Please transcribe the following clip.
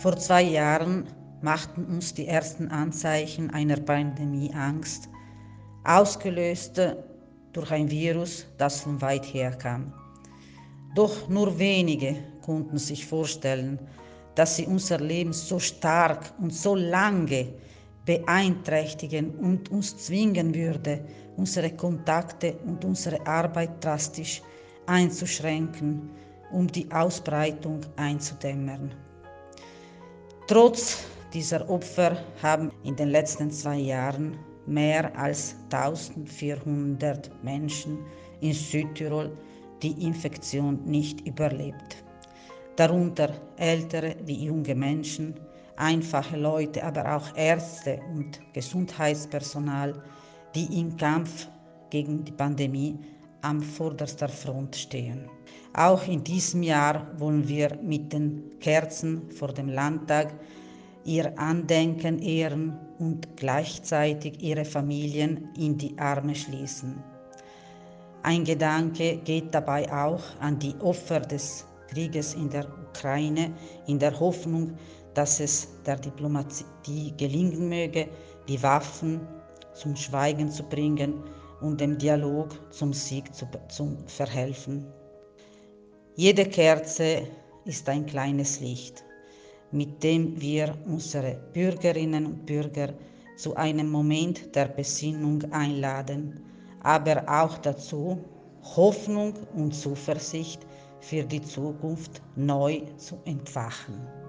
Vor 2 Jahren machten uns die ersten Anzeichen einer Pandemie Angst, ausgelöst durch ein Virus, das von weit her kam. Doch nur wenige konnten sich vorstellen, dass sie unser Leben so stark und so lange beeinträchtigen und uns zwingen würde, unsere Kontakte und unsere Arbeit drastisch einzuschränken, um die Ausbreitung einzudämmen. Trotz dieser Opfer haben in den letzten 2 Jahren mehr als 1400 Menschen in Südtirol die Infektion nicht überlebt. Darunter ältere wie junge Menschen, einfache Leute, aber auch Ärzte und Gesundheitspersonal, die im Kampf gegen die Pandemie am vorderster Front stehen. Auch in diesem Jahr wollen wir mit den Kerzen vor dem Landtag ihr Andenken ehren und gleichzeitig ihre Familien in die Arme schließen. Ein Gedanke geht dabei auch an die Opfer des Krieges in der Ukraine, in der Hoffnung, dass es der Diplomatie gelingen möge, die Waffen zum Schweigen zu bringen und dem Dialog zum Sieg zu verhelfen. Jede Kerze ist ein kleines Licht, mit dem wir unsere Bürgerinnen und Bürger zu einem Moment der Besinnung einladen, aber auch dazu, Hoffnung und Zuversicht für die Zukunft neu zu entfachen.